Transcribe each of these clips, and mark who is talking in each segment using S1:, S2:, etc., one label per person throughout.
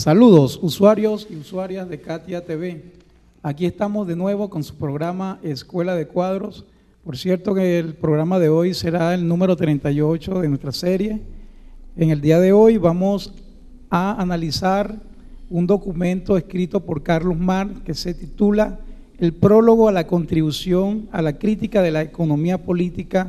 S1: Saludos, usuarios y usuarias de Katia TV. Aquí estamos de nuevo con su programa Escuela de Cuadros. Por cierto que el programa de hoy será el número 38 de nuestra serie. En el día de hoy vamos a analizar un documento escrito por Carlos Marx que se titula El prólogo a la contribución a la crítica de la economía política,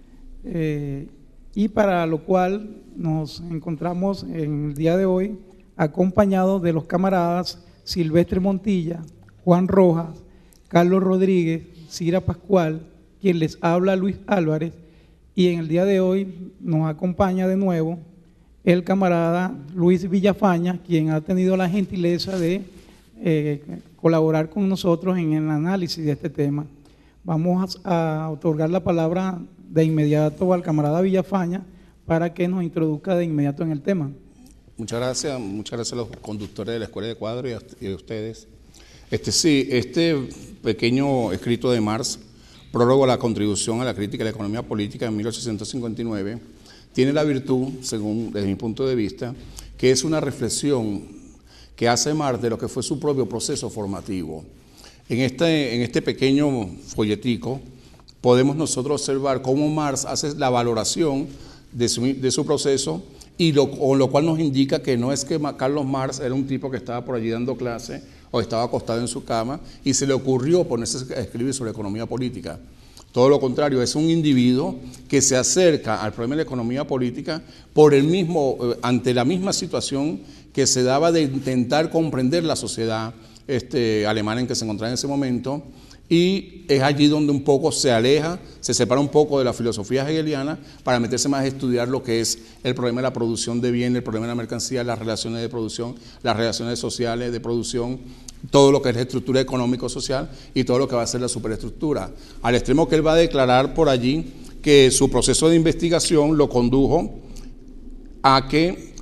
S1: y para lo cual nos encontramos en el día de hoy acompañados de los camaradas Silvestre Montilla, Juan Rojas, Carlos Rodríguez, Cira Pascual, quien les habla Luis Álvarez, y en el día de hoy nos acompaña de nuevo el camarada Luis Villafaña, quien ha tenido la gentileza de colaborar con nosotros en el análisis de este tema. Vamos a otorgar la palabra de inmediato al camarada Villafaña para que nos introduzca de inmediato en el tema.
S2: Muchas gracias a los conductores de la Escuela de Cuadros y a ustedes. Este pequeño escrito de Marx, prólogo a la contribución a la crítica de la economía política en 1859, tiene la virtud, según desde mi punto de vista, que es una reflexión que hace Marx de lo que fue su propio proceso formativo. En este pequeño folletico podemos nosotros observar cómo Marx hace la valoración de su proceso, con lo cual nos indica que no es que Carlos Marx era un tipo que estaba por allí dando clase o estaba acostado en su cama y se le ocurrió ponerse a escribir sobre economía política. Todo lo contrario, es un individuo que se acerca al problema de la economía política ante la misma situación que se daba de intentar comprender la sociedad alemana en que se encontraba en ese momento, y es allí donde un poco se aleja, se separa un poco de la filosofía hegeliana para meterse más a estudiar lo que es el problema de la producción de bienes, el problema de la mercancía, las relaciones de producción, las relaciones sociales de producción, todo lo que es la estructura económico-social y todo lo que va a ser la superestructura, al extremo que él va a declarar por allí que su proceso de investigación lo condujo a que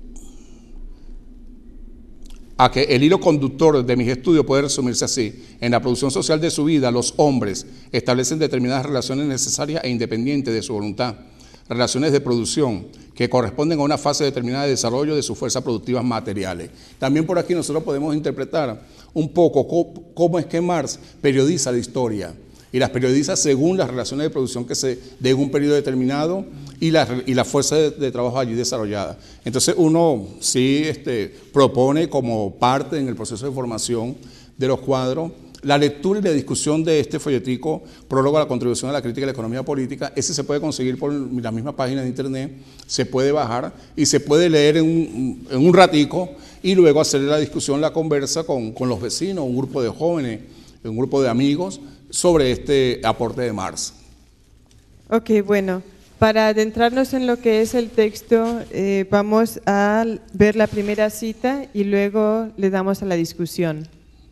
S2: el hilo conductor de mis estudios puede resumirse así: en la producción social de su vida, los hombres establecen determinadas relaciones necesarias e independientes de su voluntad, relaciones de producción que corresponden a una fase determinada de desarrollo de sus fuerzas productivas materiales. También por aquí nosotros podemos interpretar un poco cómo es que Marx periodiza la historia, y las periodiza según las relaciones de producción que se den en un periodo determinado y la fuerza de trabajo allí desarrollada. Entonces uno sí propone como parte en el proceso de formación de los cuadros la lectura y la discusión de este folletico, prólogo a la contribución a la crítica de la economía política. Ese se puede conseguir por la misma página de internet, se puede bajar y se puede leer en un ratico y luego hacer la discusión, la conversa con los vecinos, un grupo de jóvenes, un grupo de amigos sobre este aporte de Marx.
S3: Ok, bueno, para adentrarnos en lo que es el texto, vamos a ver la primera cita y luego le damos a la discusión.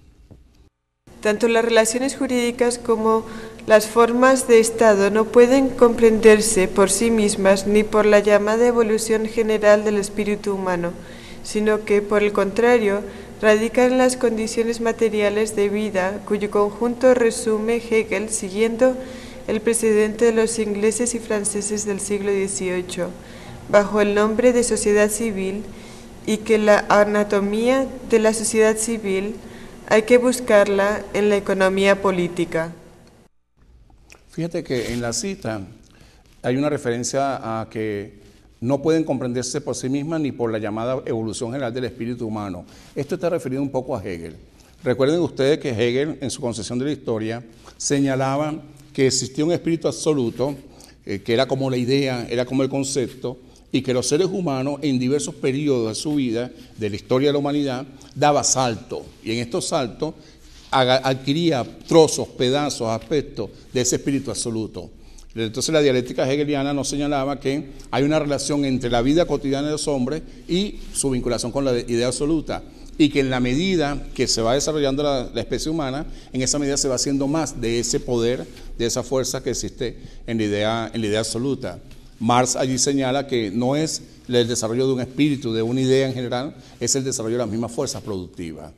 S3: Tanto las relaciones jurídicas como las formas de Estado no pueden comprenderse por sí mismas ni por la llamada evolución general del espíritu humano, sino que, por el contrario, radican en las condiciones materiales de vida, cuyo conjunto resume Hegel siguiendo el precedente de los ingleses y franceses del siglo XVIII, bajo el nombre de sociedad civil, y que la anatomía de la sociedad civil hay que buscarla en la economía política.
S2: Fíjate que en la cita hay una referencia a que no pueden comprenderse por sí mismas ni por la llamada evolución general del espíritu humano. Esto está referido un poco a Hegel. Recuerden ustedes que Hegel, en su concepción de la historia, señalaba que existía un espíritu absoluto, que era como la idea, era como el concepto, y que los seres humanos en diversos periodos de su vida, de la historia de la humanidad, daba saltos, y en estos saltos adquiría trozos, pedazos, aspectos de ese espíritu absoluto. Entonces la dialéctica hegeliana nos señalaba que hay una relación entre la vida cotidiana de los hombres y su vinculación con la idea absoluta, y que en la medida que se va desarrollando la especie humana, en esa medida se va haciendo más de ese poder, de esa fuerza que existe en la idea absoluta. Marx allí señala que no es el desarrollo de un espíritu, de una idea en general, es el desarrollo de las mismas fuerzas productivas.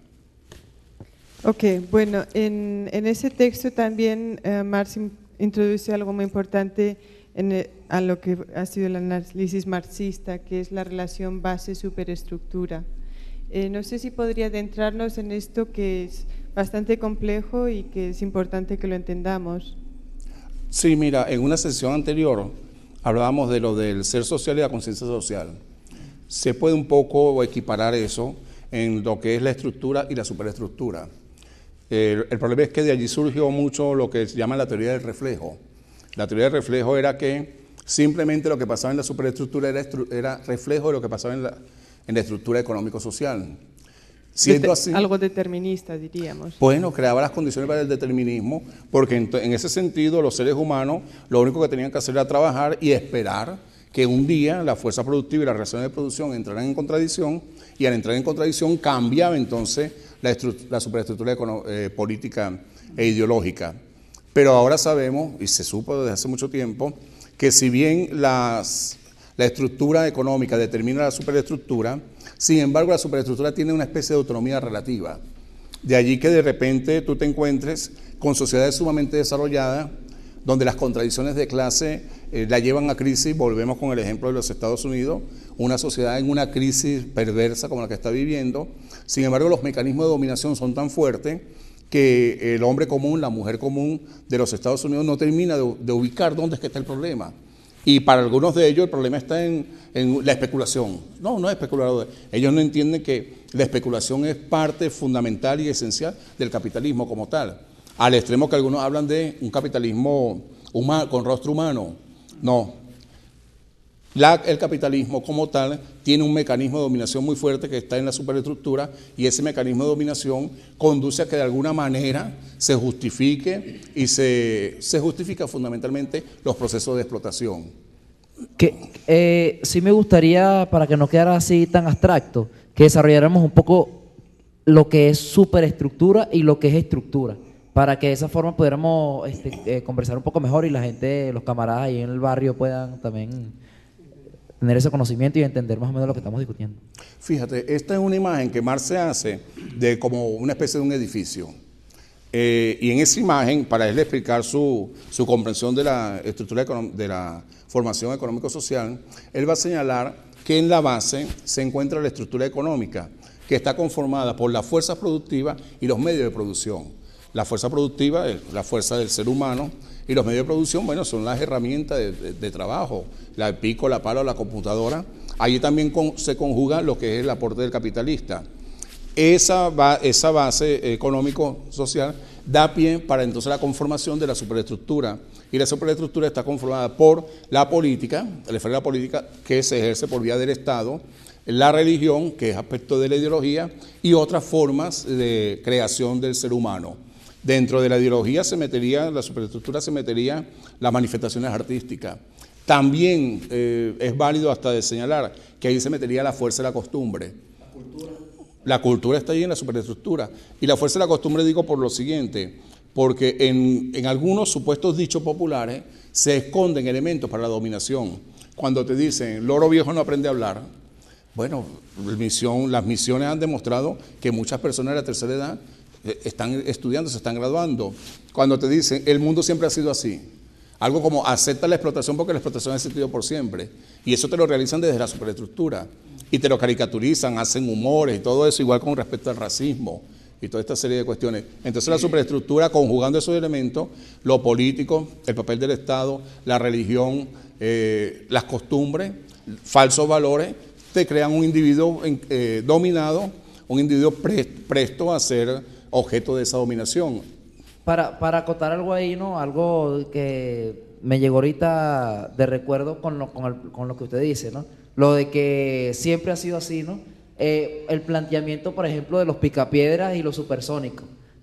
S3: Ok, bueno, en ese texto también Marx introduce algo muy importante a lo que ha sido el análisis marxista, que es la relación base-superestructura. No sé si podría adentrarnos en esto que es bastante complejo y que es importante que lo entendamos.
S2: Sí, mira, en una sesión anterior hablábamos de lo del ser social y la conciencia social. Se puede un poco equiparar eso en lo que es la estructura y la superestructura. El problema es que de allí surgió mucho lo que se llama la teoría del reflejo. La teoría del reflejo era que simplemente lo que pasaba en la superestructura era reflejo de lo que pasaba en la estructura económico-social. Siendo así,
S3: algo determinista, diríamos.
S2: bueno, creaba las condiciones para el determinismo, porque en ese sentido los seres humanos lo único que tenían que hacer era trabajar y esperar que un día la fuerza productiva y las relaciones de producción entraran en contradicción, y al entrar en contradicción cambiaba entonces la superestructura política e ideológica. Pero ahora sabemos, y se supo desde hace mucho tiempo, que si bien la estructura económica determina la superestructura, sin embargo la superestructura tiene una especie de autonomía relativa. De allí que de repente tú te encuentres con sociedades sumamente desarrolladas, donde las contradicciones de clase la llevan a crisis. Volvemos con el ejemplo de los Estados Unidos, una sociedad en una crisis perversa como la que está viviendo. Sin embargo, los mecanismos de dominación son tan fuertes que el hombre común, la mujer común de los Estados Unidos no termina de ubicar dónde es que está el problema. Y para algunos de ellos el problema está en la especulación. No es especulador. Ellos no entienden que la especulación es parte fundamental y esencial del capitalismo como tal. Al extremo que algunos hablan de un capitalismo humano, con rostro humano. No. El capitalismo como tal tiene un mecanismo de dominación muy fuerte que está en la superestructura, y ese mecanismo de dominación conduce a que de alguna manera se justifique, y se justifica fundamentalmente los procesos de explotación.
S4: Sí me gustaría, para que no quedara así tan abstracto, que desarrolláramos un poco lo que es superestructura y lo que es estructura, para que de esa forma pudiéramos conversar un poco mejor y la gente, los camaradas ahí en el barrio puedan también tener ese conocimiento y entender más o menos lo que estamos discutiendo.
S2: Fíjate, esta es una imagen que Marx se hace de como una especie de un edificio. Y en esa imagen, para él explicar su comprensión de la estructura de la formación económico-social, él va a señalar que en la base se encuentra la estructura económica, que está conformada por las fuerzas productivas y los medios de producción. La fuerza productiva es la fuerza del ser humano, y los medios de producción, bueno, son las herramientas de trabajo, el pico, la pala o la computadora. Allí también se conjuga lo que es el aporte del capitalista. Esa base económico-social da pie para entonces la conformación de la superestructura, y la superestructura está conformada por la política, la esfera de la política que se ejerce por vía del Estado, la religión, que es aspecto de la ideología, y otras formas de creación del ser humano. Dentro de la ideología la superestructura se metería las manifestaciones artísticas. También es válido hasta de señalar que ahí se metería la fuerza de la costumbre. La cultura está ahí en la superestructura. Y la fuerza de la costumbre digo por lo siguiente, porque en algunos supuestos dichos populares se esconden elementos para la dominación. Cuando te dicen, loro viejo no aprende a hablar, bueno, las misiones han demostrado que muchas personas de la tercera edad están estudiando, se están graduando. Cuando te dicen, el mundo siempre ha sido así, algo como acepta la explotación porque la explotación ha existido por siempre, y eso te lo realizan desde la superestructura, y te lo caricaturizan, hacen humores y todo eso, igual con respecto al racismo y toda esta serie de cuestiones. Entonces la superestructura, conjugando esos elementos, lo político, el papel del Estado, la religión, las costumbres, falsos valores, te crean un individuo dominado, un individuo presto a ser objeto de esa dominación.
S4: Para acotar algo ahí, ¿no? Algo que me llegó ahorita de recuerdo con lo que usted dice, ¿no? Lo de que siempre ha sido así, ¿no? El planteamiento, por ejemplo, de los picapiedras y los supersónicos,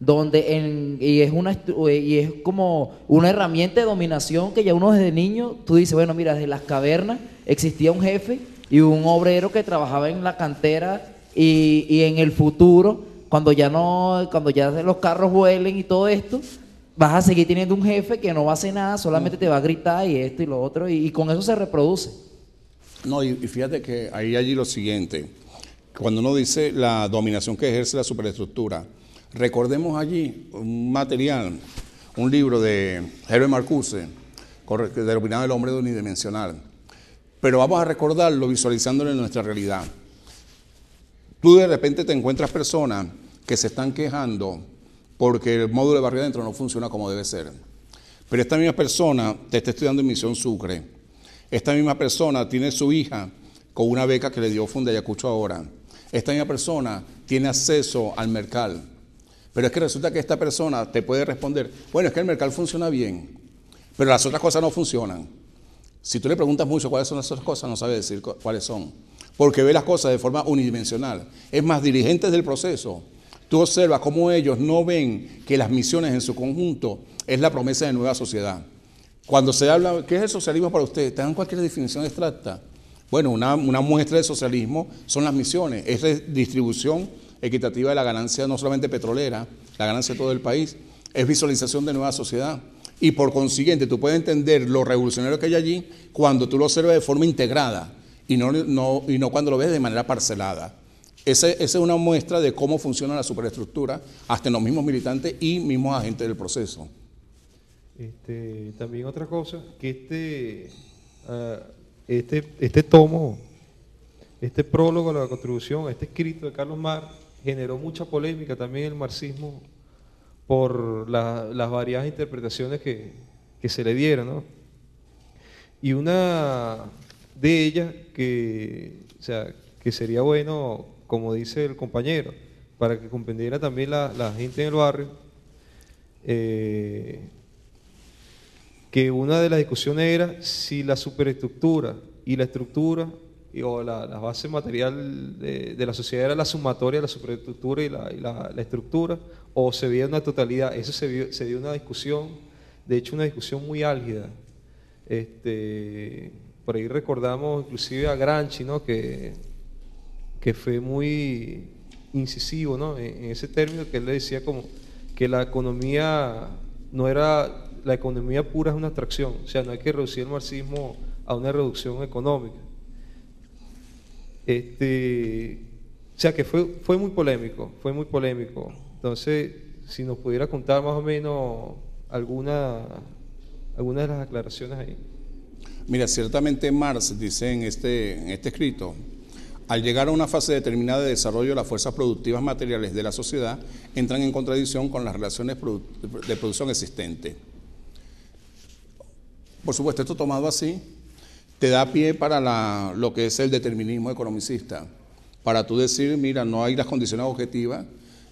S4: y es como una herramienta de dominación que ya uno desde niño, tú dices, bueno, mira, desde las cavernas existía un jefe y un obrero que trabajaba en la cantera, y en el futuro, cuando ya los carros vuelen y todo esto, vas a seguir teniendo un jefe que no va a hacer nada, solamente te va a gritar y esto y lo otro, y con eso se reproduce.
S2: No, y fíjate que allí lo siguiente, cuando uno dice la dominación que ejerce la superestructura, recordemos allí un material, un libro de Herbert Marcuse, denominado El hombre unidimensional, pero vamos a recordarlo visualizándolo en nuestra realidad. Tú de repente te encuentras personas que se están quejando porque el módulo de Barrio Adentro no funciona como debe ser. Pero esta misma persona te está estudiando en Misión Sucre. Esta misma persona tiene su hija con una beca que le dio Fundayacucho ahora. Esta misma persona tiene acceso al Mercal. Pero es que resulta que esta persona te puede responder, bueno, es que el Mercal funciona bien, pero las otras cosas no funcionan. Si tú le preguntas mucho cuáles son las otras cosas, no sabe decir cuáles son, porque ve las cosas de forma unidimensional. Es más, dirigentes del proceso, tú observas cómo ellos no ven que las misiones en su conjunto es la promesa de nueva sociedad. Cuando se habla, ¿qué es el socialismo para ustedes? ¿Te dan cualquier definición abstracta? Bueno, una muestra de socialismo son las misiones, es redistribución equitativa de la ganancia, no solamente petrolera, la ganancia de todo el país, es visualización de nueva sociedad. Y por consiguiente, tú puedes entender lo revolucionario que hay allí cuando tú lo observas de forma integrada y no cuando lo ves de manera parcelada. Esa es una muestra de cómo funciona la superestructura, hasta en los mismos militantes y mismos agentes del proceso.
S5: También otra cosa, que este tomo, este prólogo a la contribución, este escrito de Carlos Marx, generó mucha polémica también en el marxismo por las variadas interpretaciones que se le dieron, ¿no? Y una de ellas que sería bueno, como dice el compañero, para que comprendiera también la gente en el barrio, que una de las discusiones era si la superestructura y la estructura o la base material de la sociedad era la sumatoria de la superestructura y la estructura, o se veía una totalidad. Eso se dio una discusión, de hecho una discusión muy álgida. Por ahí recordamos inclusive a Gramsci, ¿no? que fue muy incisivo, ¿no? en ese término, que él le decía como que la economía no era, la economía pura es una abstracción, o sea, no hay que reducir el marxismo a una reducción económica. O sea que fue muy polémico, Entonces, si nos pudiera contar más o menos alguna de las aclaraciones ahí.
S2: Mira, ciertamente Marx dice en este escrito, al llegar a una fase determinada de desarrollo, las fuerzas productivas materiales de la sociedad entran en contradicción con las relaciones de producción existentes. Por supuesto, esto tomado así, te da pie para lo que es el determinismo economicista, para tú decir, mira, no hay las condiciones objetivas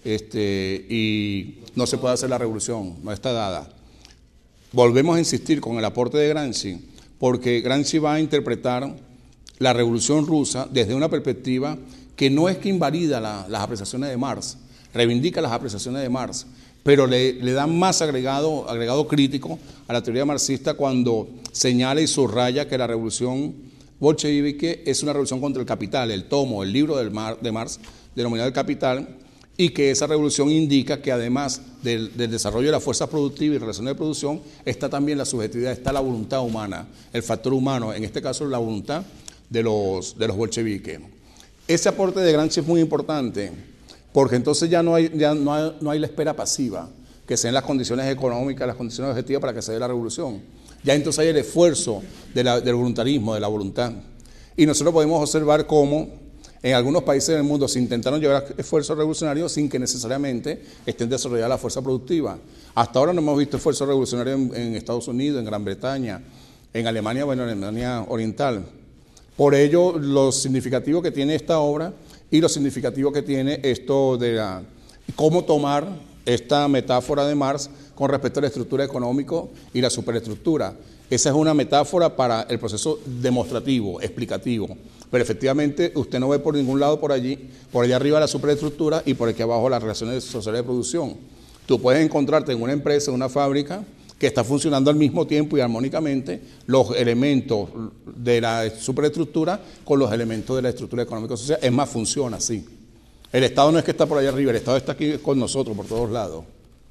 S2: y no se puede hacer la revolución, no está dada. Volvemos a insistir con el aporte de Gramsci, porque Gramsci va a interpretar la revolución rusa desde una perspectiva que no es que invalida las apreciaciones de Marx, reivindica las apreciaciones de Marx, pero le da más agregado crítico a la teoría marxista cuando señala y subraya que la revolución bolchevique es una revolución contra el capital, el libro de Marx denominado El Capital, y que esa revolución indica que además del desarrollo de las fuerzas productivas y relaciones de producción, está también la subjetividad, está la voluntad humana, el factor humano, en este caso la voluntad de los bolcheviques. Ese aporte de Gramsci es muy importante, porque entonces ya no hay la espera pasiva, que sean las condiciones económicas, las condiciones objetivas para que se dé la revolución. Ya entonces hay el esfuerzo del voluntarismo, de la voluntad. Y nosotros podemos observar cómo en algunos países del mundo se intentaron llevar esfuerzos revolucionarios sin que necesariamente estén desarrolladas la fuerza productiva. Hasta ahora no hemos visto esfuerzos revolucionarios en Estados Unidos, en Gran Bretaña, en Alemania, bueno, en Alemania Oriental. Por ello, lo significativo que tiene esta obra y lo significativo que tiene esto de cómo tomar esta metáfora de Marx con respecto a la estructura económica y la superestructura. Esa es una metáfora para el proceso demostrativo, explicativo. Pero efectivamente usted no ve por ningún lado por allá arriba la superestructura y por aquí abajo las relaciones sociales de producción. Tú puedes encontrarte en una empresa, en una fábrica, que está funcionando al mismo tiempo y armónicamente los elementos de la superestructura con los elementos de la estructura económico-social. Es más, funciona así. El Estado no es que está por allá arriba, el Estado está aquí con nosotros por todos lados.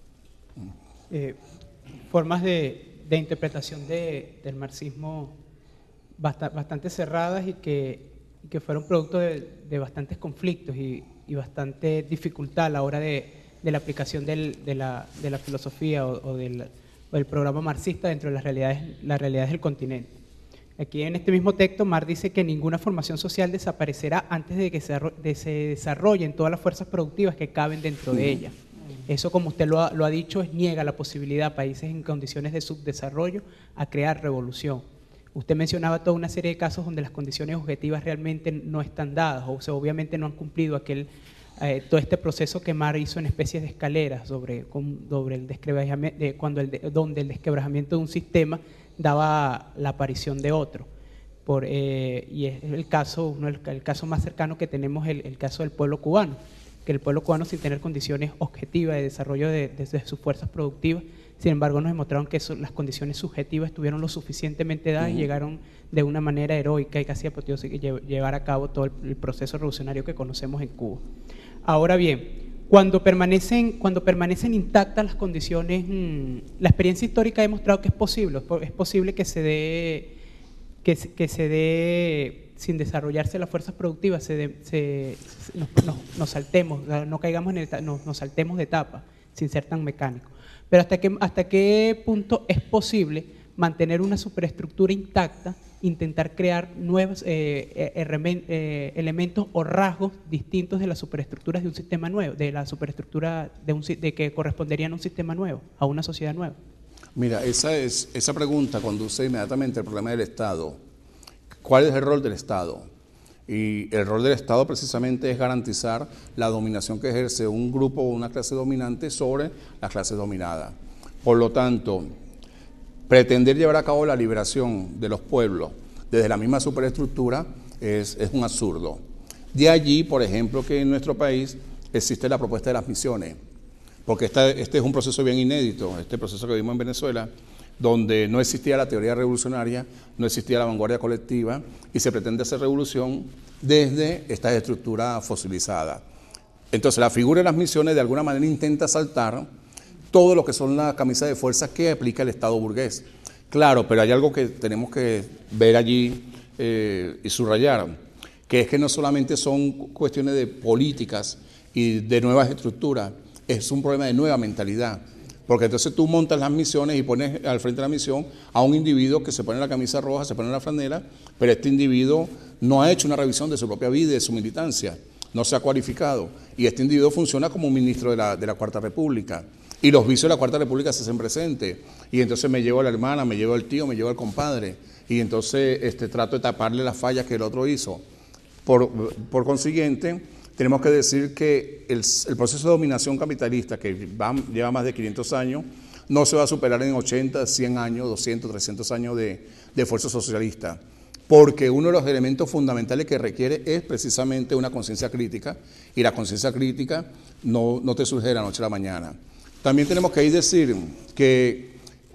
S6: Formas de interpretación del marxismo bastante cerradas y que fueron producto de bastantes conflictos y bastante dificultad a la hora de la aplicación de la filosofía o del programa marxista dentro de las realidades del continente. Aquí en este mismo texto, Marx dice que ninguna formación social desaparecerá antes de que se desarrollen todas las fuerzas productivas que caben dentro de ella. Eso, como usted lo ha dicho, niega la posibilidad a países en condiciones de subdesarrollo a crear revolución. Usted mencionaba toda una serie de casos donde las condiciones objetivas realmente no están dadas, o sea, obviamente no han cumplido todo este proceso que Marx hizo en especies de escaleras donde el desquebrajamiento de un sistema daba la aparición de otro. Y es el caso más cercano que tenemos, el caso del pueblo cubano, que el pueblo cubano, sin tener condiciones objetivas de desarrollo de sus fuerzas productivas, sin embargo nos demostraron que las condiciones subjetivas estuvieron lo suficientemente dadas y llegaron de una manera heroica y casi apoteósica llevar a cabo todo el proceso revolucionario que conocemos en Cuba. Ahora bien, cuando permanecen intactas las condiciones, la experiencia histórica ha demostrado que es posible que se dé sin desarrollarse las fuerzas productivas, nos saltemos, no caigamos nos saltemos de etapa sin ser tan mecánicos. Pero ¿hasta qué punto es posible mantener una superestructura intacta, intentar crear nuevos elementos o rasgos distintos de las superestructuras de un sistema nuevo, de la superestructura de que corresponderían a un sistema nuevo, a una sociedad nueva?
S2: Mira, esa pregunta conduce inmediatamente al problema del Estado. ¿Cuál es el rol del Estado? Y el rol del Estado precisamente es garantizar la dominación que ejerce un grupo o una clase dominante sobre la clase dominada. Por lo tanto, pretender llevar a cabo la liberación de los pueblos desde la misma superestructura es un absurdo. De allí, por ejemplo, que en nuestro país existe la propuesta de las misiones, porque este es un proceso bien inédito, este proceso que vimos en Venezuela, donde no existía la teoría revolucionaria, no existía la vanguardia colectiva y se pretende hacer revolución desde estas estructuras fosilizadas. Entonces la figura de las misiones de alguna manera intenta saltar todo lo que son las camisas de fuerza que aplica el Estado burgués. Claro, pero hay algo que tenemos que ver allí y subrayar, que es que no solamente son cuestiones de políticas y de nuevas estructuras, es un problema de nueva mentalidad. Porque entonces tú montas las misiones y pones al frente de la misión a un individuo que se pone la camisa roja, se pone la franela, pero este individuo no ha hecho una revisión de su propia vida y de su militancia, no se ha cualificado. Y este individuo funciona como un ministro de la Cuarta República. Y los vicios de la Cuarta República se hacen presentes. Y entonces me llevo a la hermana, me llevo al tío, me llevo al compadre. Y entonces trato de taparle las fallas que el otro hizo. Por consiguiente, tenemos que decir que el proceso de dominación capitalista, que lleva más de 500 años, no se va a superar en 80, 100 años, 200, 300 años de esfuerzo socialista, porque uno de los elementos fundamentales que requiere es precisamente una conciencia crítica, y la conciencia crítica no te surge de la noche a la mañana. También tenemos que decir que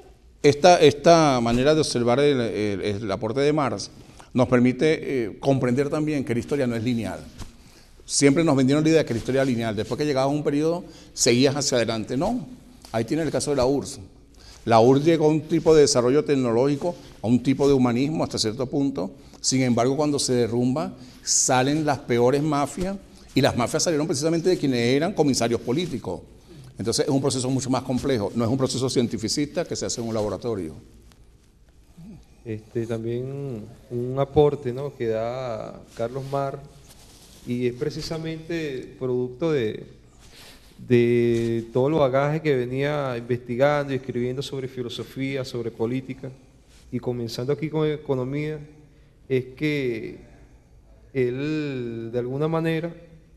S2: esta manera de observar el aporte de Marx nos permite comprender también que la historia no es lineal. Siempre nos vendieron la idea de que la historia era lineal. Después que llegabas a un periodo, seguías hacia adelante. No, ahí tiene el caso de la URSS. La URSS llegó a un tipo de desarrollo tecnológico, a un tipo de humanismo hasta cierto punto. Sin embargo, cuando se derrumba, salen las peores mafias, y las mafias salieron precisamente de quienes eran comisarios políticos. Entonces es un proceso mucho más complejo, no es un proceso cientificista que se hace en un laboratorio.
S5: También un aporte, ¿no?, que da Carlos Marx, y es precisamente producto de todo el bagaje que venía investigando y escribiendo sobre filosofía, sobre política, y comenzando aquí con economía, es que él de alguna manera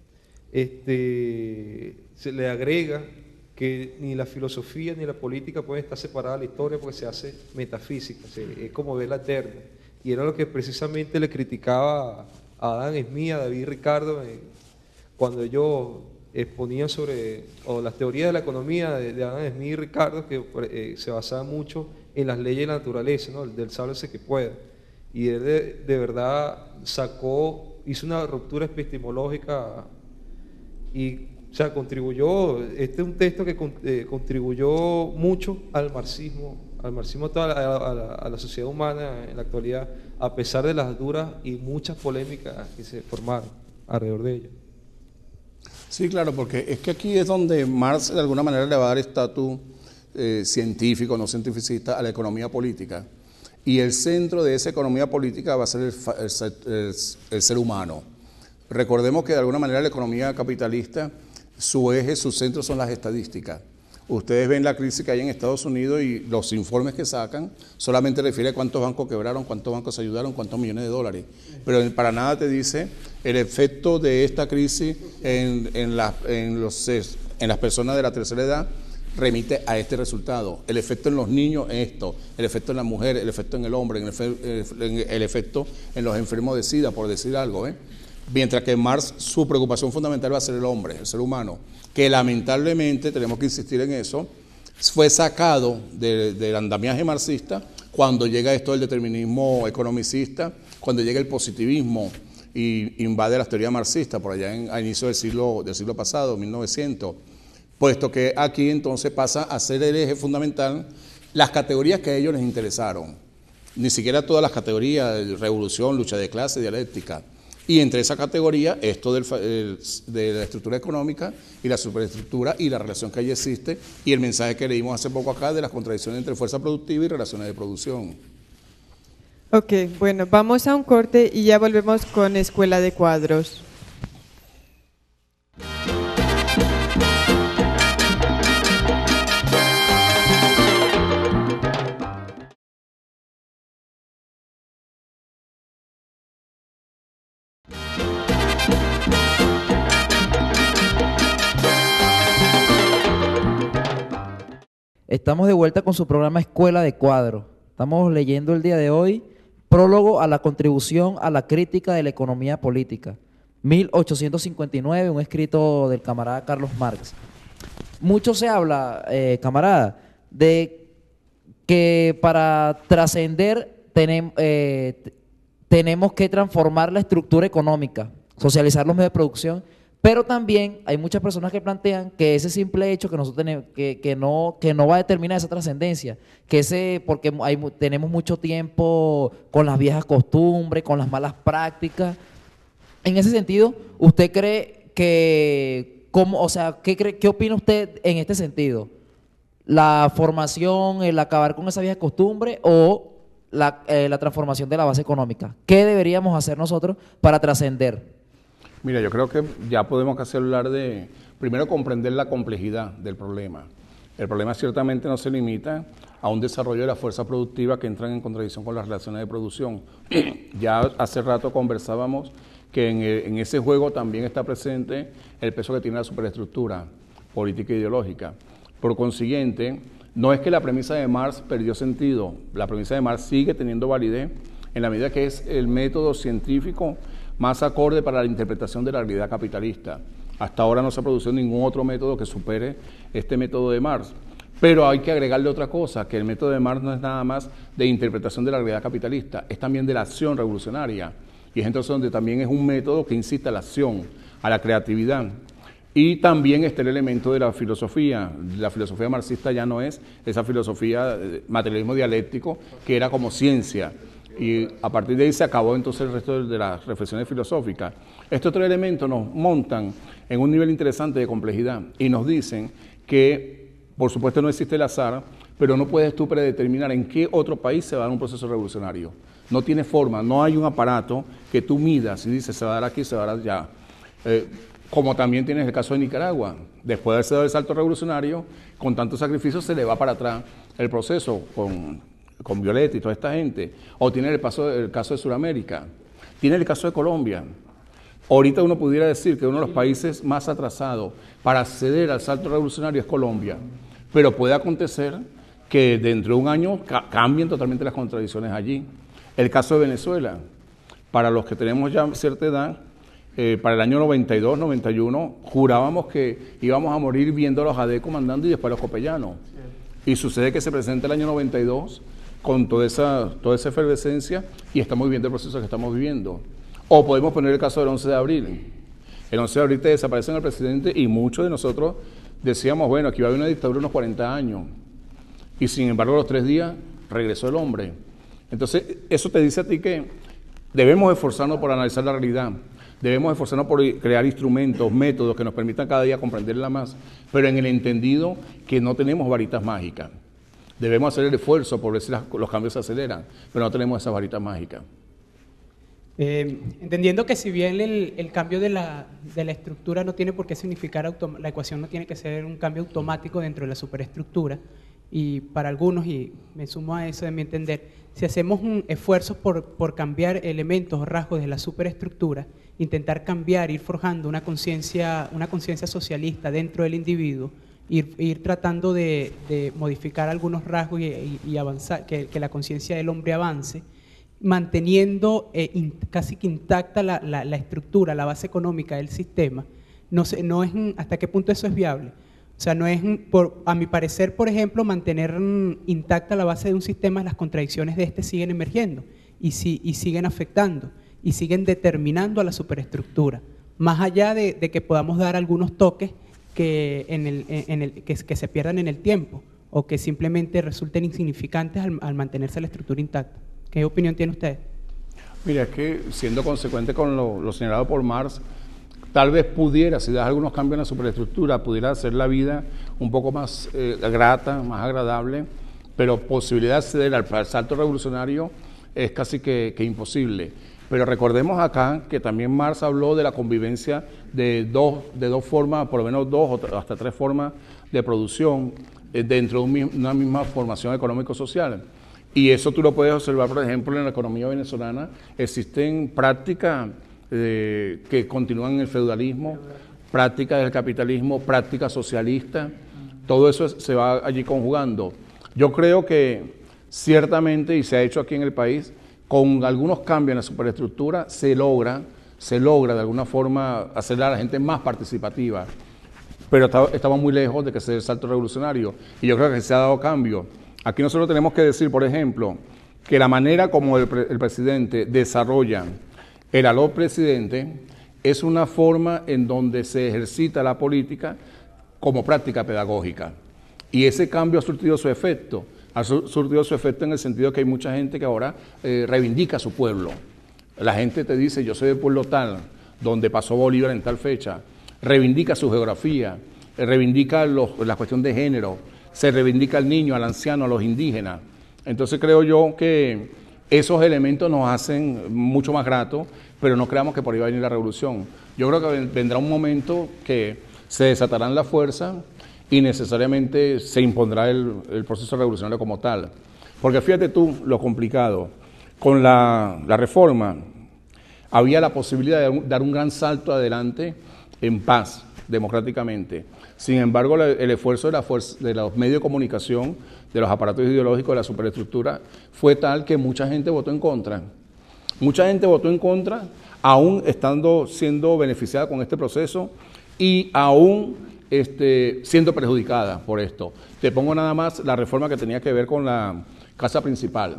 S5: se le agrega que ni la filosofía ni la política pueden estar separadas de la historia, porque se hace metafísica, es como ver la eterna. Y era lo que precisamente le criticaba a Adam Smith, a David Ricardo, cuando ellos exponían sobre las teorías de la economía de Adam Smith y Ricardo, que se basaban mucho en las leyes de la naturaleza, ¿no?, del sálvese que pueda. Y él de verdad hizo una ruptura epistemológica y, o sea, contribuyó. Este es un texto que contribuyó mucho al marxismo a la sociedad humana en la actualidad, a pesar de las duras y muchas polémicas que se formaron alrededor de ella.
S2: Sí, claro, porque es que aquí es donde Marx de alguna manera le va a dar estatus científico, no cientificista, a la economía política. y el centro de esa economía política va a ser el ser humano. Recordemos que de alguna manera la economía capitalista, su eje, su centro son las estadísticas. Ustedes ven la crisis que hay en Estados Unidos y los informes que sacan solamente refiere a cuántos bancos quebraron, cuántos bancos ayudaron, cuántos millones de dólares. Pero para nada te dice el efecto de esta crisis en las personas de la tercera edad remite a este resultado. El efecto en los niños es esto, el efecto en la mujer, el efecto en el hombre, el efecto en los enfermos de SIDA, por decir algo, ¿eh? Mientras que en Marx su preocupación fundamental va a ser el hombre, el ser humano, que lamentablemente, tenemos que insistir en eso, fue sacado del andamiaje marxista cuando llega esto del determinismo economicista, cuando llega el positivismo y invade las teorías marxistas por allá a inicio del siglo pasado, 1900, puesto que aquí entonces pasa a ser el eje fundamental las categorías que a ellos les interesaron, ni siquiera todas las categorías, revolución, lucha de clase, dialéctica. Y entre esa categoría, esto de la estructura económica y la superestructura y la relación que allí existe, y el mensaje que leímos hace poco acá de las contradicciones entre fuerza productiva y relaciones de producción.
S3: Ok, bueno, vamos a un corte y ya volvemos con Escuela de Cuadros.
S4: Estamos de vuelta con su programa Escuela de Cuadros. Estamos leyendo el día de hoy Prólogo a la contribución a la crítica de la economía política, 1859, un escrito del camarada Carlos Marx. Mucho se habla, camarada, de que para trascender tenemos que transformar la estructura económica, socializar los medios de producción. Pero también hay muchas personas que plantean que ese simple hecho que nosotros tenemos, que no va a determinar esa trascendencia, porque tenemos mucho tiempo con las viejas costumbres, con las malas prácticas. En ese sentido, ¿usted cree que, qué opina usted en este sentido? ¿La formación, el acabar con esa vieja costumbre o la transformación de la base económica? ¿Qué deberíamos hacer nosotros para trascender?
S2: Mira, yo creo que ya podemos casi hablar de, primero, comprender la complejidad del problema. El problema ciertamente no se limita a un desarrollo de la fuerza productiva que entran en contradicción con las relaciones de producción. Ya hace rato conversábamos que en ese juego también está presente el peso que tiene la superestructura política e ideológica. Por consiguiente, no es que la premisa de Marx perdió sentido, la premisa de Marx sigue teniendo validez en la medida que es el método científico más acorde para la interpretación de la realidad capitalista. Hasta ahora no se ha producido ningún otro método que supere este método de Marx. Pero hay que agregarle otra cosa, que el método de Marx no es nada más de interpretación de la realidad capitalista, es también de la acción revolucionaria. Y es entonces donde también es un método que incita a la acción, a la creatividad. Y también está el elemento de la filosofía. La filosofía marxista ya no es esa filosofía de materialismo dialéctico que era como ciencia. Y a partir de ahí se acabó entonces el resto de las reflexiones filosóficas. Estos tres elementos nos montan en un nivel interesante de complejidad y nos dicen que, por supuesto, no existe el azar, pero no puedes tú predeterminar en qué otro país se va a dar un proceso revolucionario. No tiene forma, no hay un aparato que tú midas y dices se va a dar aquí, se va a dar allá. Como también tienes el caso de Nicaragua. Después de haberse dado el salto revolucionario, con tantos sacrificios se le va para atrás el proceso con Violeta y toda esta gente. O tiene el caso de Sudamérica. Tiene el caso de Colombia. Ahorita uno pudiera decir que uno de los países más atrasados para acceder al salto revolucionario es Colombia. Pero puede acontecer que dentro de un año cambien totalmente las contradicciones allí. El caso de Venezuela. Para los que tenemos ya cierta edad, para el año 92, 91, jurábamos que íbamos a morir viendo a los AD comandando y después a los copellanos. Y sucede que se presenta el año 92 con toda esa efervescencia y estamos viviendo el proceso que estamos viviendo. O podemos poner el caso del 11 de abril. El 11 de abril te desaparecen al presidente y muchos de nosotros decíamos, bueno, aquí va a haber una dictadura unos 40 años. Y sin embargo, a los 3 días regresó el hombre. Entonces, eso te dice a ti que debemos esforzarnos por analizar la realidad. Debemos esforzarnos por crear instrumentos, métodos que nos permitan cada día comprenderla más, pero en el entendido que no tenemos varitas mágicas. Debemos hacer el esfuerzo por ver si los cambios se aceleran, pero no tenemos esa varita mágica.
S6: Entendiendo que si bien el cambio de la estructura no tiene por qué significar, la ecuación no tiene que ser un cambio automático dentro de la superestructura, y para algunos, y me sumo a eso de mi entender, si hacemos un esfuerzo por cambiar elementos o rasgos de la superestructura, intentar cambiar, ir forjando una conciencia socialista dentro del individuo, ir tratando de modificar algunos rasgos y avanzar, que la conciencia del hombre avance, manteniendo casi que intacta la estructura, la base económica del sistema. No es hasta qué punto eso es viable. O sea, no es, a mi parecer, por ejemplo, mantener intacta la base de un sistema, las contradicciones de este siguen emergiendo y siguen afectando y siguen determinando a la superestructura, más allá de que podamos dar algunos toques que se pierdan en el tiempo o que simplemente resulten insignificantes al mantenerse la estructura intacta. ¿Qué opinión tiene usted?
S2: Mira, es que siendo consecuente con lo señalado por Marx, tal vez pudiera, si das algunos cambios en la superestructura, pudiera hacer la vida un poco más grata, más agradable, pero posibilidad de acceder al salto revolucionario es casi que imposible. Pero recordemos acá que también Marx habló de la convivencia de dos formas, por lo menos dos o hasta tres formas de producción dentro de una misma formación económico-social. Y eso tú lo puedes observar, por ejemplo, en la economía venezolana. Existen prácticas que continúan en el feudalismo, prácticas del capitalismo, prácticas socialistas. Todo eso se va allí conjugando. Yo creo que ciertamente, y se ha hecho aquí en el país, con algunos cambios en la superestructura se logra de alguna forma hacer a la gente más participativa, pero estamos muy lejos de que sea el salto revolucionario, y yo creo que se ha dado cambio. Aquí nosotros tenemos que decir, por ejemplo, que la manera como el presidente desarrolla el aló presidente es una forma en donde se ejercita la política como práctica pedagógica, y ese cambio ha surtido su efecto. Ha surtido su efecto en el sentido que hay mucha gente que ahora reivindica a su pueblo. La gente te dice, yo soy del pueblo tal, donde pasó Bolívar en tal fecha. Reivindica su geografía, reivindica la cuestión de género, se reivindica al niño, al anciano, a los indígenas. Entonces creo yo que esos elementos nos hacen mucho más gratos, pero no creamos que por ahí va a venir la revolución. Yo creo que vendrá un momento que se desatarán las fuerzas y necesariamente se impondrá el proceso revolucionario como tal. Porque fíjate tú lo complicado. Con la reforma había la posibilidad de dar un gran salto adelante en paz, democráticamente. Sin embargo, el esfuerzo de los medios de comunicación, de los aparatos ideológicos, de la superestructura, fue tal que mucha gente votó en contra. Mucha gente votó en contra, aún siendo beneficiada con este proceso y aún siendo perjudicada por esto. Te pongo nada más la reforma que tenía que ver con la casa principal.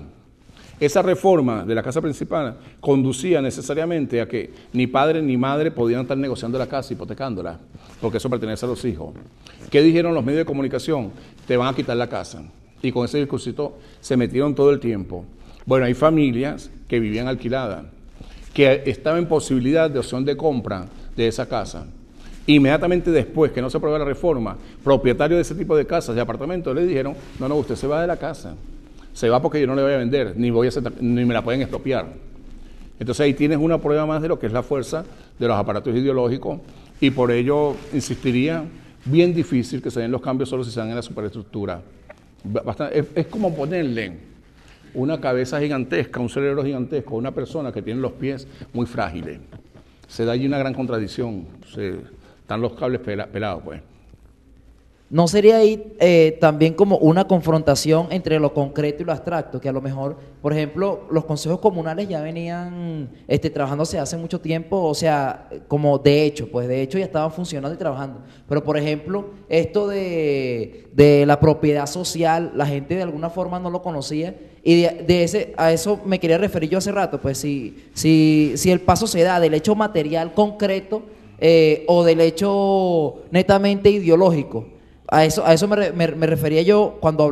S2: Esa reforma de la casa principal conducía necesariamente a que ni padre ni madre podían estar negociando la casa, hipotecándola, porque eso pertenece a los hijos. ¿Qué dijeron los medios de comunicación? Te van a quitar la casa. Y con ese discursito se metieron todo el tiempo. Bueno, hay familias que vivían alquiladas, que estaban en posibilidad de opción de compra de esa casa. Inmediatamente después que no se aprobó la reforma, propietarios de ese tipo de casas, de apartamentos, le dijeron, no, usted se va de la casa, se va porque yo no le voy a vender, ni me la pueden expropiar. Entonces ahí tienes una prueba más de lo que es la fuerza de los aparatos ideológicos, y por ello insistiría, bien difícil que se den los cambios solo si se dan en la superestructura. Es como ponerle una cabeza gigantesca, un cerebro gigantesco a una persona que tiene los pies muy frágiles. Se da allí una gran contradicción. Están los cables pelados, pues.
S4: ¿No sería ahí también como una confrontación entre lo concreto y lo abstracto? Que a lo mejor, por ejemplo, los consejos comunales ya venían trabajándose hace mucho tiempo, o sea, como de hecho ya estaban funcionando y trabajando. Pero, por ejemplo, esto de la propiedad social, la gente de alguna forma no lo conocía, y a eso me quería referir yo hace rato. Pues si el paso se da del hecho material concreto o del hecho netamente ideológico. A eso me refería yo cuando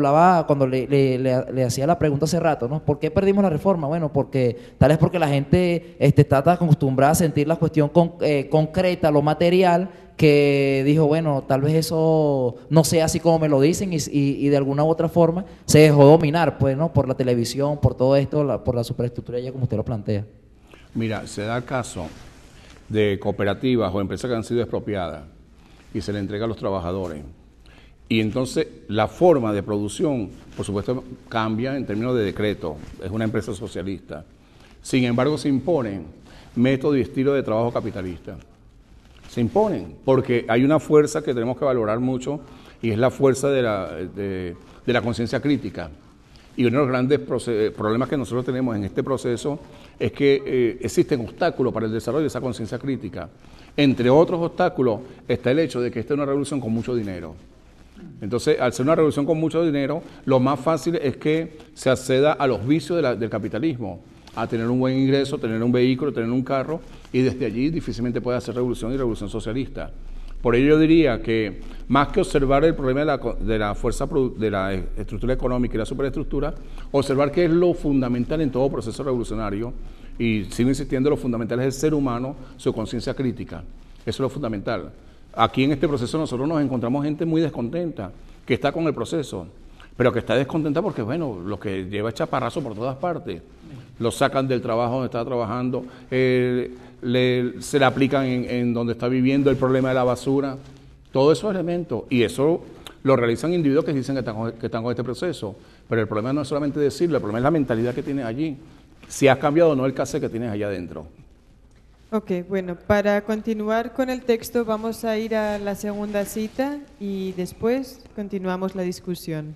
S4: le hacía la pregunta hace rato, ¿no? ¿Por qué perdimos la reforma? Bueno, porque tal vez porque la gente está tan acostumbrada a sentir la cuestión concreta, lo material, que dijo, bueno, tal vez eso no sea así como me lo dicen y de alguna u otra forma se dejó dominar, pues, ¿no? Por la televisión, por todo esto, por la superestructura ya como usted lo plantea.
S2: Mira, se da el caso de cooperativas o empresas que han sido expropiadas y se le entrega a los trabajadores. Y entonces la forma de producción, por supuesto, cambia en términos de decreto. Es una empresa socialista. Sin embargo, se imponen métodos y estilos de trabajo capitalista. Se imponen, porque hay una fuerza que tenemos que valorar mucho y es la fuerza de la conciencia crítica. Y uno de los grandes problemas que nosotros tenemos en este proceso es que existen obstáculos para el desarrollo de esa conciencia crítica. Entre otros obstáculos está el hecho de que esta es una revolución con mucho dinero. Entonces, al ser una revolución con mucho dinero, lo más fácil es que se acceda a los vicios del capitalismo, a tener un buen ingreso, tener un vehículo, tener un carro, y desde allí difícilmente puede hacer revolución y revolución socialista. Por ello yo diría que más que observar el problema de la fuerza de la estructura económica y la superestructura, observar qué es lo fundamental en todo proceso revolucionario, y sigo insistiendo, lo fundamental es el ser humano, su conciencia crítica. Eso es lo fundamental. Aquí en este proceso nosotros nos encontramos gente muy descontenta, que está con el proceso, pero que está descontenta porque, bueno, lo que lleva es chaparrazo por todas partes. Lo sacan del trabajo donde está trabajando, se le aplican en donde está viviendo, el problema de la basura, todos esos elementos. Y eso lo realizan individuos que dicen que están con este proceso. Pero el problema no es solamente decirlo, el problema es la mentalidad que tienes allí. Si has cambiado o no el cassette que tienes allá adentro.
S3: Ok, bueno, para continuar con el texto vamos a ir a la segunda cita y después continuamos la discusión.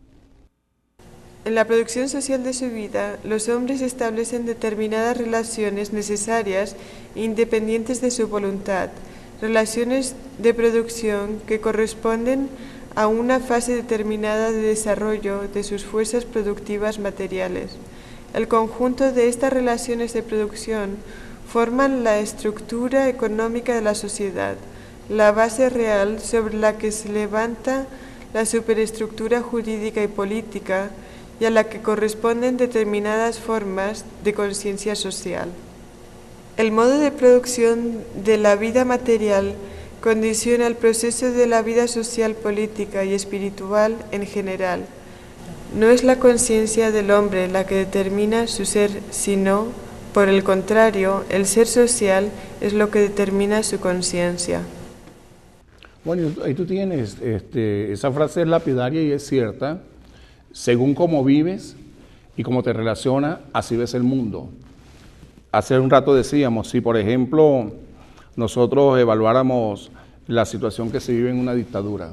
S3: En la producción social de su vida, los hombres establecen determinadas relaciones necesarias e independientes de su voluntad, relaciones de producción que corresponden a una fase determinada de desarrollo de sus fuerzas productivas materiales. El conjunto de estas relaciones de producción forman la estructura económica de la sociedad, la base real sobre la que se levanta la superestructura jurídica y política y a la que corresponden determinadas formas de conciencia social. El modo de producción de la vida material condiciona el proceso de la vida social, política y espiritual en general. No es la conciencia del hombre la que determina su ser, sino, por el contrario, el ser social es lo que determina su conciencia.
S2: Bueno, ahí tú tienes, esa frase es lapidaria y es cierta. Según cómo vives y cómo te relacionas, así ves el mundo. Hace un rato decíamos, si por ejemplo nosotros evaluáramos la situación que se vive en una dictadura,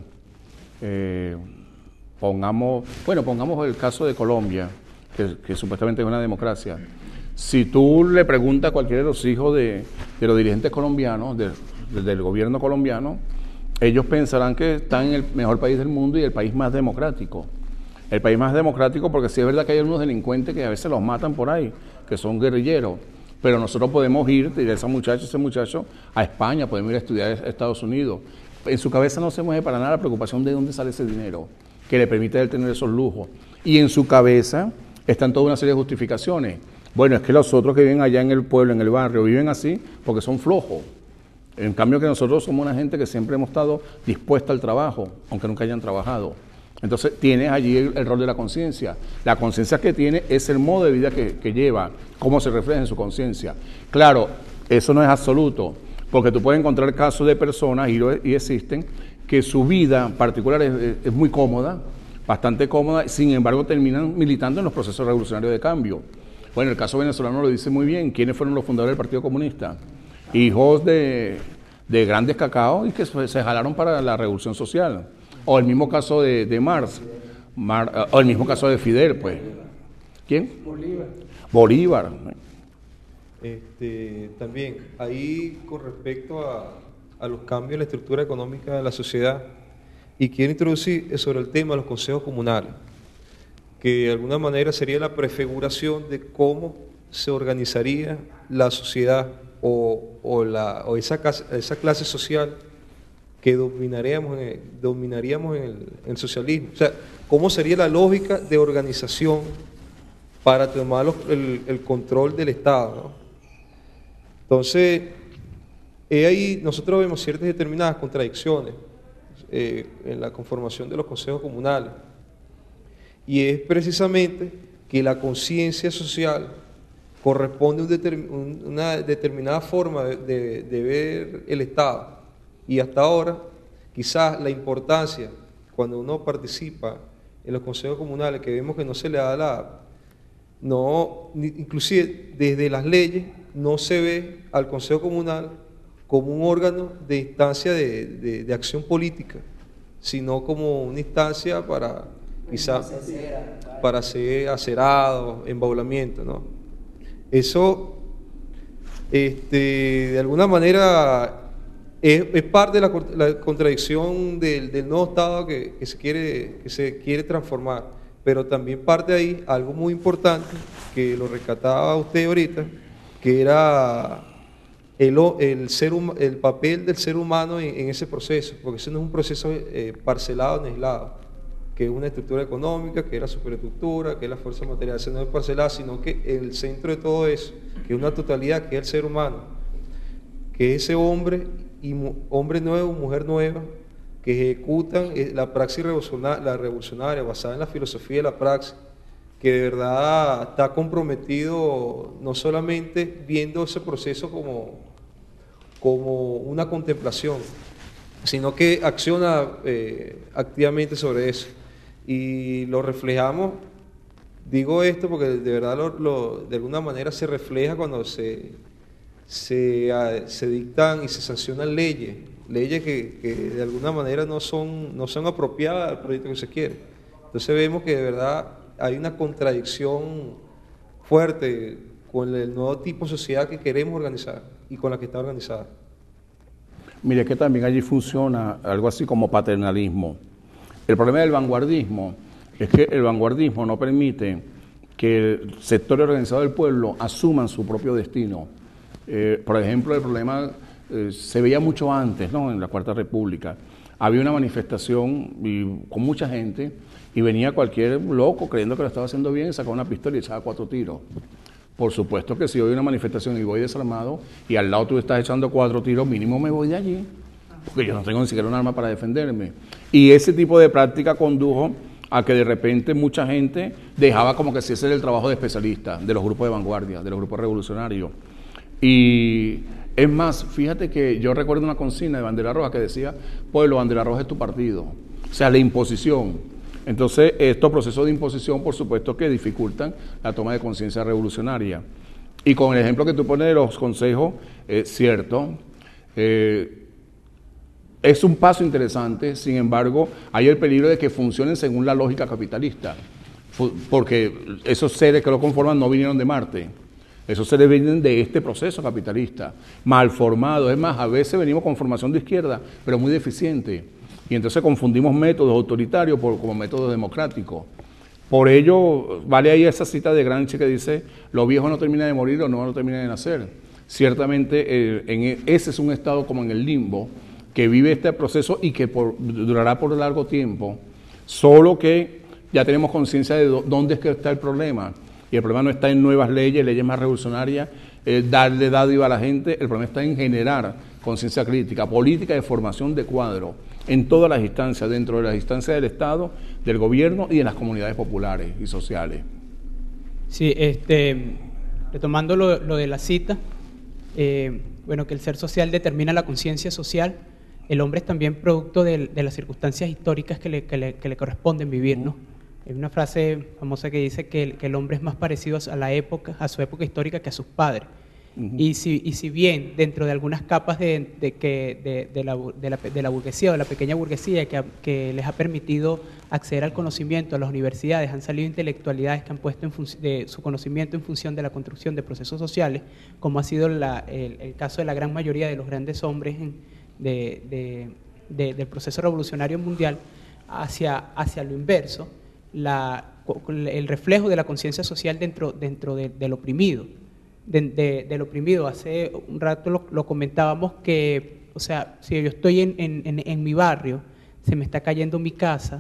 S2: pongamos el caso de Colombia, que supuestamente es una democracia. Si tú le preguntas a cualquiera de los hijos de los dirigentes colombianos, del gobierno colombiano, ellos pensarán que están en el mejor país del mundo y el país más democrático. El país más democrático porque sí es verdad que hay unos delincuentes que a veces los matan por ahí, que son guerrilleros, pero nosotros podemos ir, de ese muchacho, a España, podemos ir a estudiar a Estados Unidos. En su cabeza no se mueve para nada la preocupación de dónde sale ese dinero, que le permite a él tener esos lujos. Y en su cabeza están toda una serie de justificaciones. Bueno, es que los otros que viven allá en el pueblo, en el barrio, viven así porque son flojos. En cambio que nosotros somos una gente que siempre hemos estado dispuesta al trabajo, aunque nunca hayan trabajado. Entonces tienes allí el rol de la conciencia. La conciencia que tiene es el modo de vida que lleva, cómo se refleja en su conciencia. Claro, eso no es absoluto, porque tú puedes encontrar casos de personas, y existen, que su vida particular es muy cómoda, bastante cómoda, sin embargo terminan militando en los procesos revolucionarios de cambio. Bueno, el caso venezolano lo dice muy bien. ¿Quiénes fueron los fundadores del Partido Comunista? Hijos de grandes cacaos y que se jalaron para la revolución social. O el mismo caso de Marx, o el mismo caso de Fidel, pues. ¿Quién? Bolívar.
S5: También, ahí con respecto a los cambios en la estructura económica de la sociedad, y quiero introducir sobre el tema de los consejos comunales, que de alguna manera sería la prefiguración de cómo se organizaría la sociedad o esa clase social que dominaríamos en el socialismo. O sea, ¿cómo sería la lógica de organización para tomar el control del Estado, ¿no? Entonces, Ahí nosotros vemos ciertas determinadas contradicciones en la conformación de los consejos comunales, y es precisamente que la conciencia social corresponde a una determinada forma de ver el Estado, y hasta ahora quizás la importancia cuando uno participa en los consejos comunales, que vemos que no se le da inclusive desde las leyes no se ve al consejo comunal como un órgano de instancia de acción política, sino como una instancia para quizás para ser acerado, embaulamiento, ¿no? Eso, de alguna manera, es parte de la contradicción del nuevo Estado que se quiere transformar, pero también parte de ahí algo muy importante que lo rescataba usted ahorita, que era el papel del ser humano en ese proceso, porque ese no es un proceso parcelado ni aislado, que es una estructura económica, que es la superestructura, que es la fuerza material, ese no es parcelado, sino que el centro de todo eso, que es una totalidad, que es el ser humano, que es ese hombre nuevo, mujer nueva, que ejecutan la praxis revolucionaria basada en la filosofía de la praxis, que de verdad está comprometido no solamente viendo ese proceso como una contemplación, sino que acciona activamente sobre eso. Y lo reflejamos, digo esto porque de verdad de alguna manera se refleja cuando se dictan y se sancionan leyes que de alguna manera no son apropiadas al proyecto que se quiere. Entonces vemos que de verdad hay una contradicción fuerte con el nuevo tipo de sociedad que queremos organizar y con la que está organizada.
S2: Mire que también allí funciona algo así como paternalismo. El problema del vanguardismo es que el vanguardismo no permite que el sector organizado del pueblo asuman su propio destino. Por ejemplo, el problema se veía mucho antes, ¿no? En la Cuarta República. Había una manifestación con mucha gente y venía cualquier loco creyendo que lo estaba haciendo bien, sacaba una pistola y echaba 4 tiros. Por supuesto que si hoy hay una manifestación y voy desarmado y al lado tú estás echando 4 tiros, mínimo me voy de allí, porque yo no tengo ni siquiera un arma para defenderme. Y ese tipo de práctica condujo a que de repente mucha gente dejaba como que si ese era el trabajo de especialistas, de los grupos de vanguardia, de los grupos revolucionarios. Y es más, fíjate que yo recuerdo una consigna de Bandera Roja que decía, pueblo, Bandera Roja es tu partido. O sea, la imposición. Entonces, estos procesos de imposición, por supuesto, que dificultan la toma de conciencia revolucionaria. Y con el ejemplo que tú pones de los consejos, es cierto, es un paso interesante, sin embargo, hay el peligro de que funcionen según la lógica capitalista, porque esos seres que lo conforman no vinieron de Marte. Esos seres vienen de este proceso capitalista, mal formado. Es más, a veces venimos con formación de izquierda, pero muy deficiente. Y entonces confundimos métodos autoritarios como métodos democráticos. Por ello, vale ahí esa cita de Gramsci que dice, lo viejo no termina de morir, lo nuevo no termina de nacer. Ciertamente, ese es un estado como en el limbo, que vive este proceso y que durará por largo tiempo, solo que ya tenemos conciencia de dónde es que está el problema. Y el problema no está en nuevas leyes más revolucionarias, darle dádiva a la gente, el problema está en generar conciencia crítica, política de formación de cuadro, en todas las instancias, dentro de las instancias del Estado, del gobierno y en las comunidades populares y sociales.
S6: Sí, retomando lo de la cita, bueno, que el ser social determina la conciencia social, el hombre es también producto de las circunstancias históricas que le corresponden vivir, ¿no? Hay una frase famosa que dice que el hombre es más parecido a su época histórica que a sus padres. Y si bien dentro de algunas capas de la burguesía o de la pequeña burguesía que les ha permitido acceder al conocimiento, a las universidades, han salido intelectualidades que han puesto su conocimiento en función de la construcción de procesos sociales, como ha sido el caso de la gran mayoría de los grandes hombres del proceso revolucionario mundial, hacia lo inverso, el reflejo de la conciencia social dentro del oprimido. Del oprimido. Hace un rato lo comentábamos que, o sea, si yo estoy en mi barrio, se me está cayendo mi casa,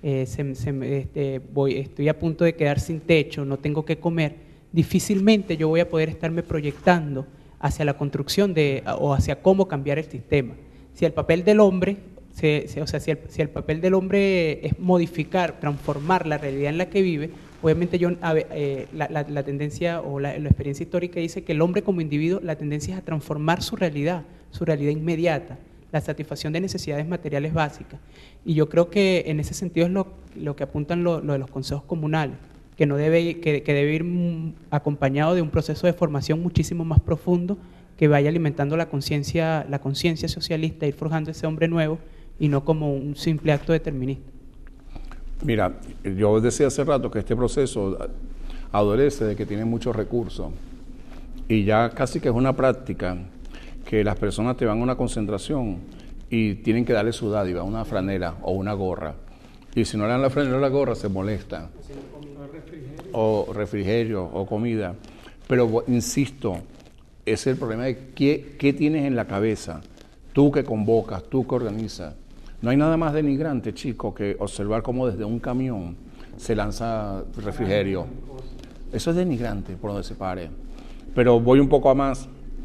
S6: estoy a punto de quedar sin techo, no tengo que comer, difícilmente yo voy a poder estarme proyectando hacia la construcción o hacia cómo cambiar el sistema. Si el papel del hombre, si el papel del hombre es modificar, transformar la realidad en la que vive, obviamente la tendencia o la experiencia histórica dice que el hombre como individuo, la tendencia es a transformar su realidad inmediata, la satisfacción de necesidades materiales básicas. Y yo creo que en ese sentido es lo que apuntan lo de los consejos comunales, que debe ir acompañado de un proceso de formación muchísimo más profundo que vaya alimentando la conciencia socialista, ir forjando ese hombre nuevo y no como un simple acto determinista.
S2: Mira, yo decía hace rato que este proceso adolece de que tiene muchos recursos y ya casi que es una práctica que las personas te van a una concentración y tienen que darle su dádiva, una franela o una gorra. Y si no le dan la franela o la gorra, se molesta. O refrigerio o comida. Pero insisto, ese es el problema de qué tienes en la cabeza. Tú que convocas, tú que organizas. No hay nada más denigrante, chico, que observar cómo desde un camión se lanza refrigerio. Eso es denigrante por donde se pare. Pero voy un poco a más.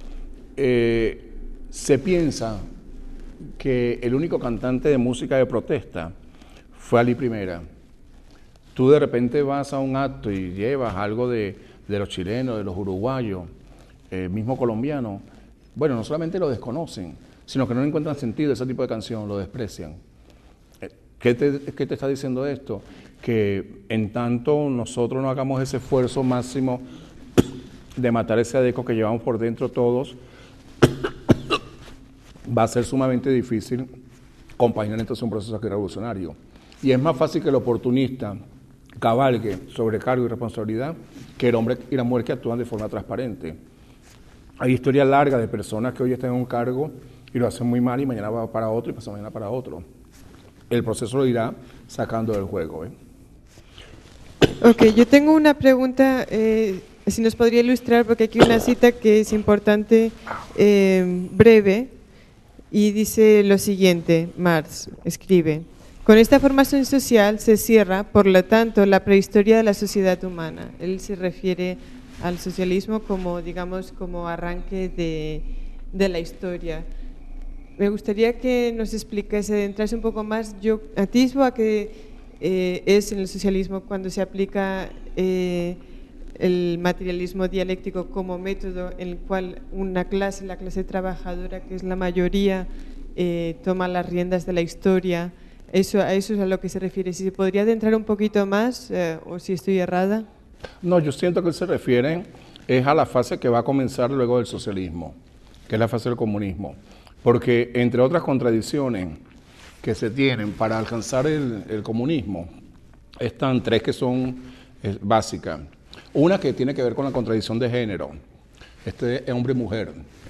S2: Se piensa que el único cantante de música de protesta fue Ali Primera. Tú de repente vas a un acto y llevas algo de los chilenos, de los uruguayos, mismo colombianos. Bueno, no solamente lo desconocen, sino que no encuentran sentido ese tipo de canción, lo desprecian. ¿Qué te está diciendo esto? Que en tanto nosotros no hagamos ese esfuerzo máximo de matar ese adeco que llevamos por dentro todos, va a ser sumamente difícil compaginar entonces un proceso aquí revolucionario. Y es más fácil que el oportunista cabalgue sobre cargo y responsabilidad que el hombre y la mujer que actúan de forma transparente. Hay historias largas de personas que hoy están en un cargo y lo hacen muy mal y mañana va para otro y pasado mañana para otro. El proceso lo irá sacando del juego.
S3: Ok, yo tengo una pregunta, si nos podría ilustrar, porque aquí hay una cita que es importante, breve, y dice lo siguiente, Marx escribe: con esta formación social se cierra, por lo tanto, la prehistoria de la sociedad humana. Él se refiere al socialismo como, digamos, como arranque de la historia. Me gustaría que nos explicase, adentrase un poco más. Yo atisbo a que es en el socialismo cuando se aplica el materialismo dialéctico como método en el cual una clase, la clase trabajadora, que es la mayoría, toma las riendas de la historia. A eso es a lo que se refiere. Si se podría adentrar un poquito más, o si estoy errada.
S2: No, yo siento que él se refiere es a la fase que va a comenzar luego del socialismo, que es la fase del comunismo. Porque entre otras contradicciones que se tienen para alcanzar el comunismo, están tres que son básicas. Una que tiene que ver con la contradicción de género, es hombre y mujer.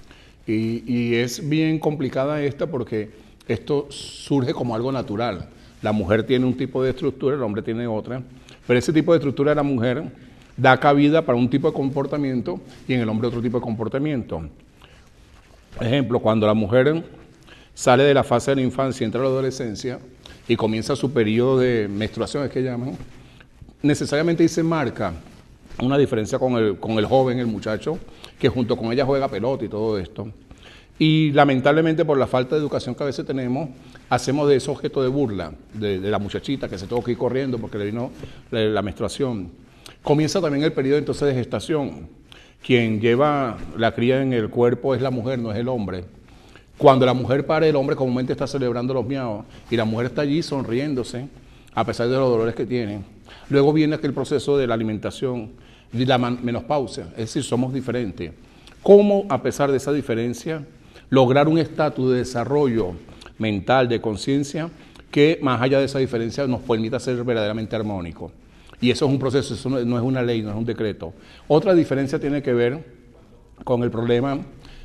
S2: Y es bien complicada esta porque esto surge como algo natural. La mujer tiene un tipo de estructura, el hombre tiene otra, pero ese tipo de estructura de la mujer da cabida para un tipo de comportamiento y en el hombre otro tipo de comportamiento. Por ejemplo, cuando la mujer sale de la fase de la infancia y entra a la adolescencia y comienza su periodo de menstruación, es que llaman, necesariamente ahí se marca una diferencia con el joven, el muchacho, que junto con ella juega pelota y todo esto. Y lamentablemente por la falta de educación que a veces tenemos, hacemos de eso objeto de burla, de la muchachita que se tuvo que ir corriendo porque le vino la menstruación. Comienza también el periodo entonces de gestación. Quien lleva la cría en el cuerpo es la mujer, no es el hombre. Cuando la mujer pare, el hombre comúnmente está celebrando los miaos y la mujer está allí sonriéndose a pesar de los dolores que tiene. Luego viene aquel proceso de la alimentación y la menopausia, es decir, somos diferentes. ¿Cómo, a pesar de esa diferencia, lograr un estatus de desarrollo mental, de conciencia, que más allá de esa diferencia nos permita ser verdaderamente armónicos? Y eso es un proceso, eso no es una ley, no es un decreto. Otra diferencia tiene que ver con el problema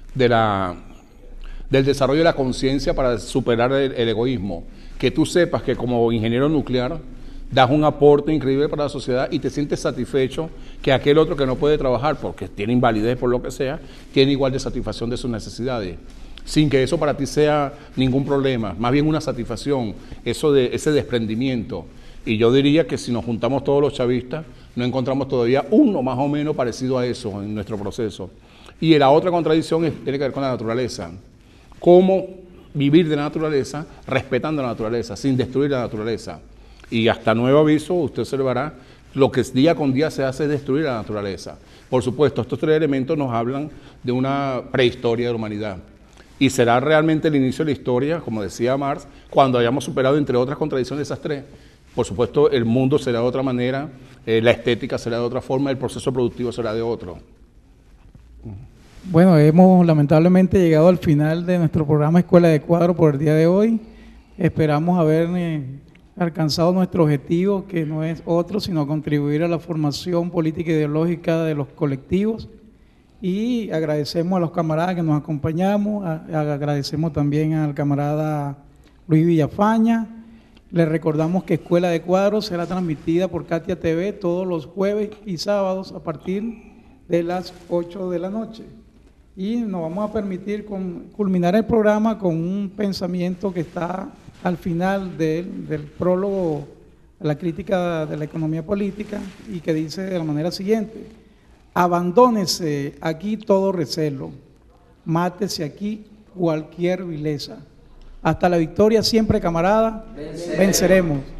S2: del desarrollo de la conciencia para superar el egoísmo. Que tú sepas que como ingeniero nuclear das un aporte increíble para la sociedad y te sientes satisfecho que aquel otro que no puede trabajar porque tiene invalidez por lo que sea, tiene igual de satisfacción de sus necesidades, sin que eso para ti sea ningún problema, más bien una satisfacción, ese desprendimiento. Y yo diría que si nos juntamos todos los chavistas, no encontramos todavía uno más o menos parecido a eso en nuestro proceso. Y la otra contradicción tiene que ver con la naturaleza. Cómo vivir de la naturaleza, respetando la naturaleza, sin destruir la naturaleza. Y hasta nuevo aviso, usted observará, lo que día con día se hace es destruir la naturaleza. Por supuesto, estos tres elementos nos hablan de una prehistoria de la humanidad. Y será realmente el inicio de la historia, como decía Marx, cuando hayamos superado, entre otras contradicciones, esas tres. Por supuesto, el mundo será de otra manera, la estética será de otra forma, el proceso productivo será de otro.
S1: Bueno, hemos lamentablemente llegado al final de nuestro programa Escuela de Cuadro por el día de hoy. Esperamos haber alcanzado nuestro objetivo, que no es otro, sino contribuir a la formación política e ideológica de los colectivos. Y agradecemos a los camaradas que nos acompañamos, agradecemos también al camarada Luis Villafaña. Les recordamos que Escuela de Cuadros será transmitida por Katia TV todos los jueves y sábados a partir de las 8 de la noche. Y nos vamos a permitir culminar el programa con un pensamiento que está al final del prólogo a la crítica de la economía política y que dice de la manera siguiente: abandónese aquí todo recelo, mátese aquí cualquier vileza. Hasta la victoria siempre, camarada, venceremos.